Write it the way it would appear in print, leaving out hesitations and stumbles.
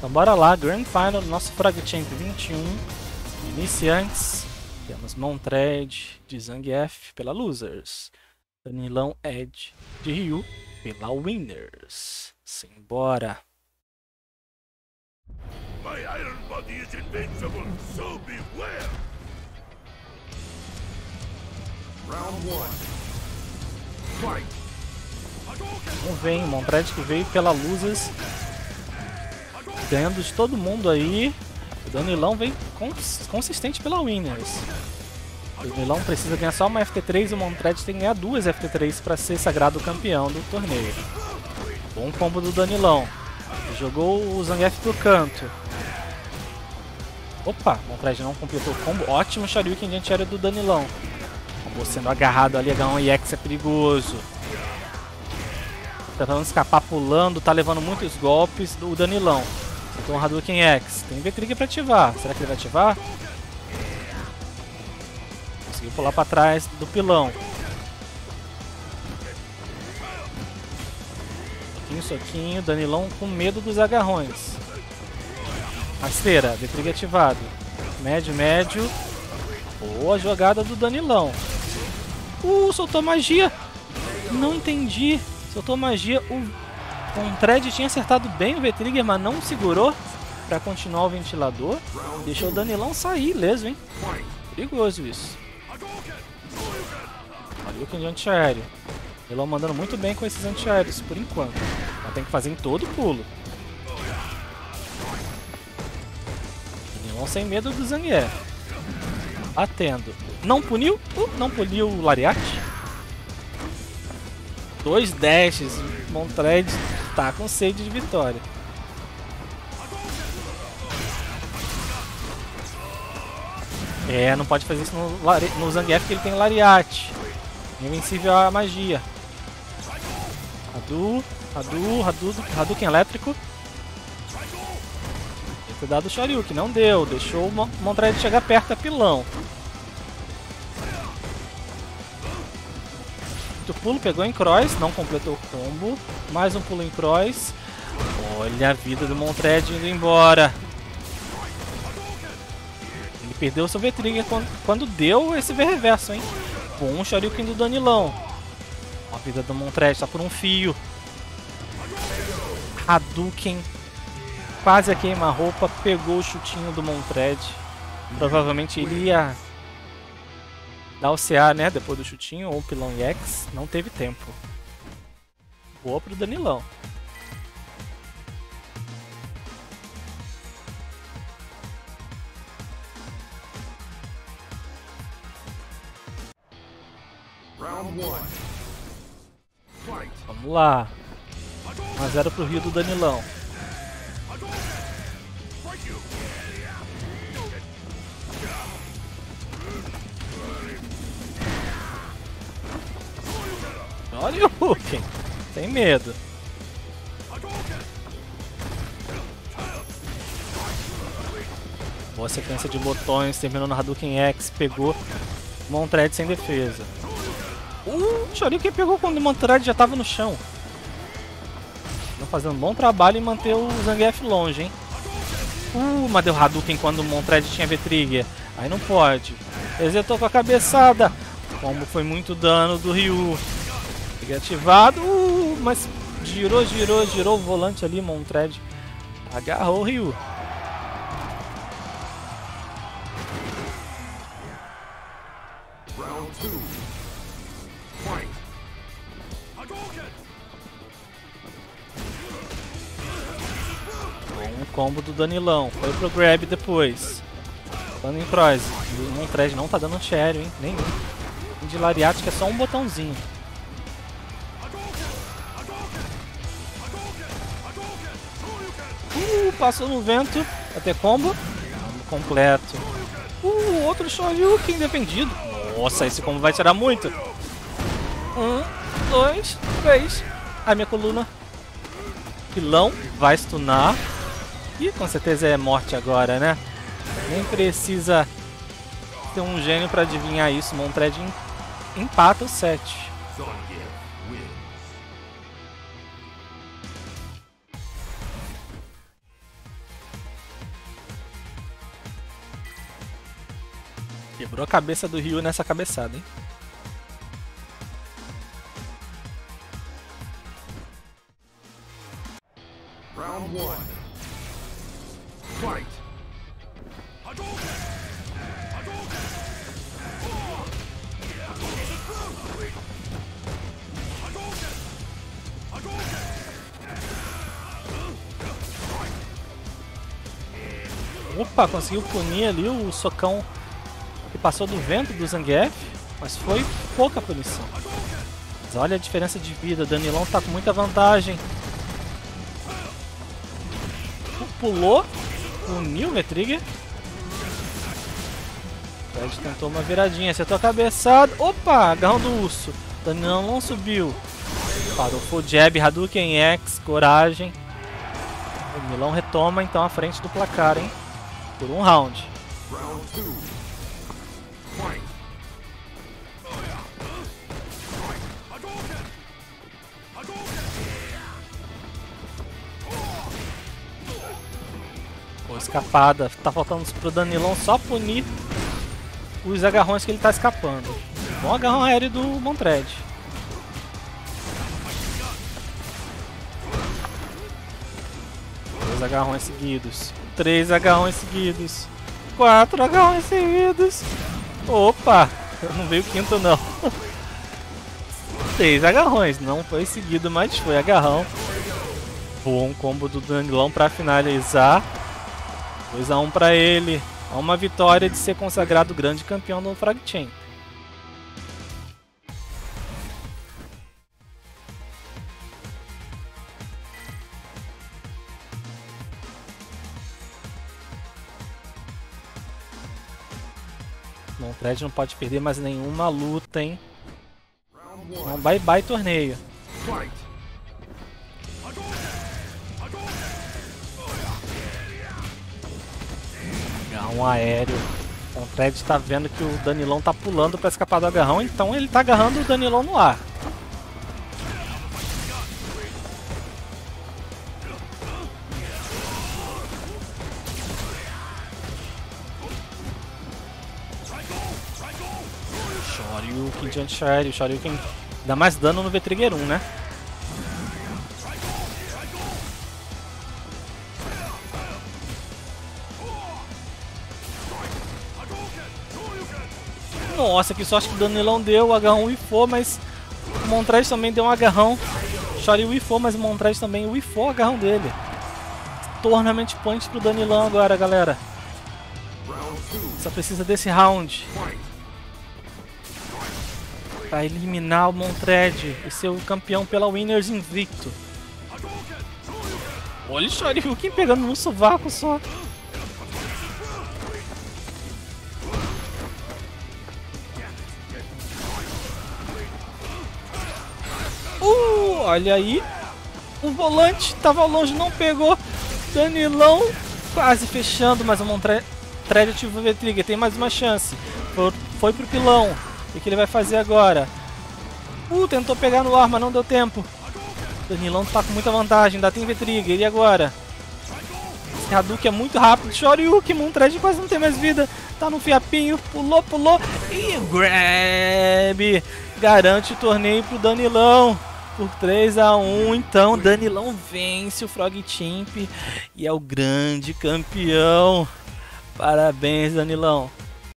Então bora lá, Grand Final do nosso Frag Champ 21. Iniciantes, temos Montred de Zangief pela Losers. Danilão Ed de Ryu pela Winners. Simbora! My iron body is invincible, so beware! Round 1. Fight! Vamos ver, hein? Montred que veio pela Losers, ganhando de todo mundo aí. O Danilão vem consistente pela Winners. O Danilão precisa ganhar só uma FT3 e o Montred tem que ganhar 2 FT3 para ser sagrado campeão do torneio. Bom combo do Danilão. Jogou o Zangief pro canto. Opa, Montred não completou o combo. Ótimo Shoryuken de antiaéreo do Danilão. Combo sendo agarrado ali, H1 EX é perigoso. Tentando escapar pulando, tá levando muitos golpes do Danilão. Então o Hadouken X. Tem V-Trigger pra ativar. Será que ele vai ativar? Conseguiu pular pra trás do pilão. Soquinho, Danilão com medo dos agarrões. Rasteira, V-Trigger ativado. Médio, médio. Boa jogada do Danilão. Soltou magia. Não entendi. Soltou magia. O Montred tinha acertado bem o V-Trigger, mas não segurou para continuar o ventilador. Deixou o Danilão sair ileso, hein? Perigoso isso. Hadouken de antiaéreo. Danilão mandando muito bem com esses antiaéreos por enquanto. Mas tem que fazer em todo pulo. Danilão sem medo do Zangief. Batendo. Não puniu? Não puniu o Lariat? 2 dashes. Montred tá com sede de vitória. Não pode fazer isso no Zangief porque ele tem Lariat. Invencível a magia. Hadouken elétrico. Tem que dar do Shoryuken, não deu. Deixou o Montred chegar perto, é pilão. Muito pulo, pegou em cross, não completou o combo. Mais um pulo em cross. Olha a vida do Montred indo embora. Ele perdeu o seu V-Trigger quando deu esse V-Reverso, hein? Bom Shoryuken do Danilão. A vida do Montred está por um fio. Hadouken quase a queima-roupa, pegou o chutinho do Montred. Provavelmente ele ia dar o CA, né, depois do chutinho, ou o pilão EX. Não teve tempo. Boa pro Danilão. Round 1. Fight! Vamos lá. 1-0 pro Rio do Danilão. Olha o Hadouken. Sem medo. Boa sequência de botões. Terminou no Hadouken X. Pegou Montred sem defesa. O Shoryuken pegou quando o Montred já estava no chão. Estão fazendo um bom trabalho em manter o Zangief longe, hein? Mas deu Hadouken quando o Montred tinha V-Trigger. Aí não pode. Resetou com a cabeçada. Como foi muito dano do Ryu. Trigger ativado. Mas girou o volante ali, Montred. Agarrou o Ryu. Round 2. Fight! Bom combo do Danilão. Foi pro grab depois. Dando em cross. O Montred não tá dando antiaéreo, hein? Nenhum. De Lariat que é só um botãozinho. Passou no vento. Vai ter combo. Combo completo. Outro Shoryuken defendido. Nossa, esse combo vai tirar muito. 1, 2, 3. Ai, minha coluna. Pilão vai stunar. E com certeza é morte agora, né? Nem precisa ter um gênio pra adivinhar isso. Montred empata o set. Quebrou a cabeça do Ryu nessa cabeçada, hein? Round 1. Fight. Opa, conseguiu punir ali o socão que passou do vento do Zangief, mas foi pouca punição. Mas olha a diferença de vida, o Danilão tá com muita vantagem. Pulou, puniu o V-Trigger. O Fred tentou uma viradinha, acertou a cabeçada. Opa, agarrão do urso. Danilão não subiu. Parou, full jab, Hadouken X, coragem. O Danilão retoma então a frente do placar, hein? Por um round. Round 2. Fight. Pô, escapada. Tá faltando pro Danilão só punir os agarrões que ele tá escapando. Bom agarrão aéreo do Montred. Dois agarrões seguidos. 3 agarrões seguidos. 4 agarrões seguidos. Opa! Não veio o quinto não. 6 agarrões. Não foi seguido, mas foi agarrão. Bom combo do Danilão para finalizar. 2-1 para ele. É uma vitória de ser consagrado grande campeão do Frag Chain. Montred não pode perder mais nenhuma luta, hein? Então, bye bye torneio. Agarrão aéreo. O Montred está vendo que o Danilão tá pulando para escapar do agarrão, então ele tá agarrando o Danilão no ar. Shoryuken de anti-aéreo, o Shoryuken dá mais dano no V-Trigger 1, né? Nossa, que sorte que o Danilão deu, o agarrão wifou, mas o Montred também deu um agarrão. Shoryuken wifou, mas o Montred também wifou o agarrão dele. Tournament point pro Danilão agora, galera. Só precisa desse round para eliminar o Montred e ser o campeão pela Winners Invicto. Olha o Shoryuken pegando no sovaco só. Olha aí. O volante tava longe, não pegou. Danilão quase fechando, mas o Montred ativa o V-Trigger, tem mais uma chance. Foi pro pilão. O que ele vai fazer agora? Tentou pegar no ar, mas não deu tempo. Danilão tá com muita vantagem, ainda tem V-Trigger. E agora? Esse Hadouken é muito rápido. Shoryuken, Montred quase não tem mais vida. Tá no fiapinho, pulou. E grab! Garante o torneio pro Danilão. Por 3-1, então Danilão vence o Frog Champ e é o grande campeão. Parabéns, Danilão.